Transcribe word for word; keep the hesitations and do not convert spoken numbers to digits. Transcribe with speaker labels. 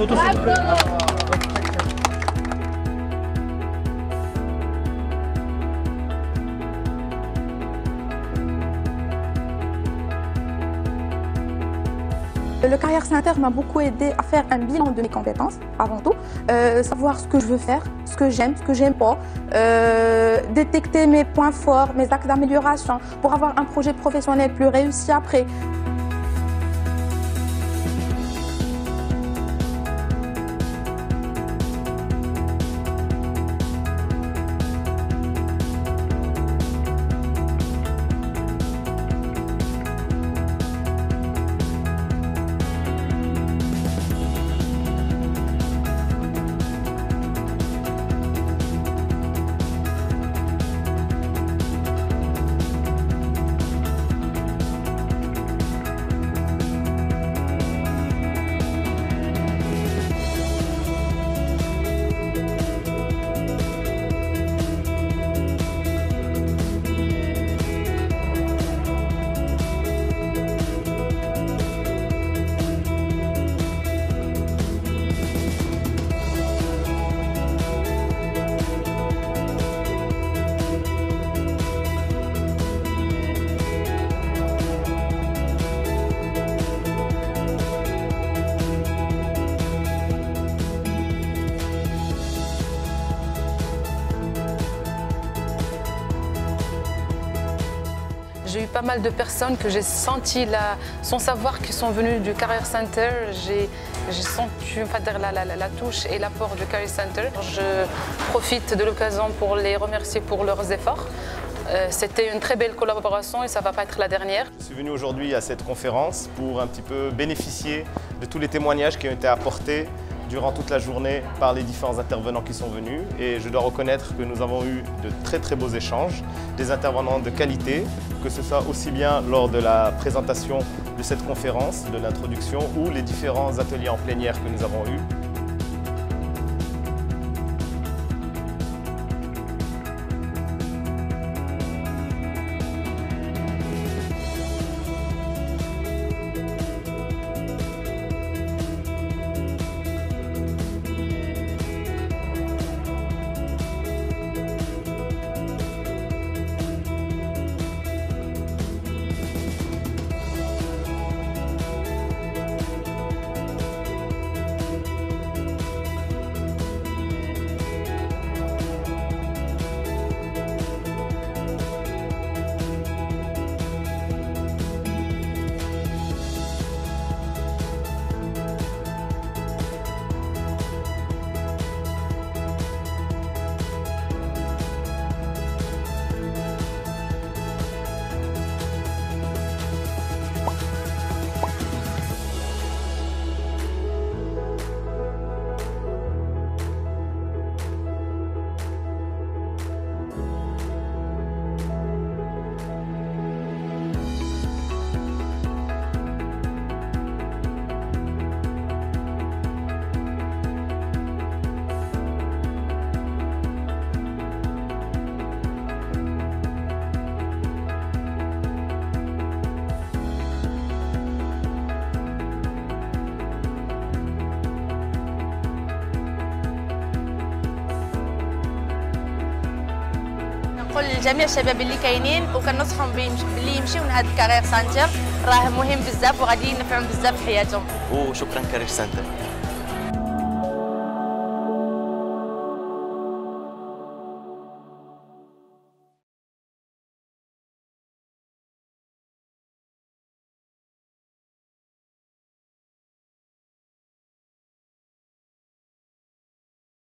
Speaker 1: photo s'il vous plaît.
Speaker 2: Le Career Center m'a beaucoup aidé à faire un bilan de mes compétences, avant tout, euh, savoir ce que je veux faire, ce que j'aime, ce que j'aime pas, euh, détecter mes points forts, mes axes d'amélioration pour avoir un projet professionnel plus réussi après.
Speaker 3: J'ai eu pas mal de personnes que j'ai senti là, sans savoir qu'ils sont venus du Career Center. J'ai senti la, la, la touche et l'apport du Career Center. Je profite de l'occasion pour les remercier pour leurs efforts. Euh, C'était une très belle collaboration et ça ne va pas être la dernière.
Speaker 4: Je suis venu aujourd'hui à cette conférence pour un petit peu bénéficier de tous les témoignages qui ont été apportés durant toute la journée par les différents intervenants qui sont venus. Et je dois reconnaître que nous avons eu de très très beaux échanges, des intervenants de qualité, que ce soit aussi bien lors de la présentation de cette conférence, de l'introduction, ou les différents ateliers en plénière que nous avons eus.
Speaker 5: نقول لجميع الشباب اللي كاينين وكنصحهم باللي يمشيو لهذا الكارير سنتر، راه مهم بزاف وغادي ينفعهم بزاف في حياتهم.
Speaker 6: وشكرا كارير سنتر.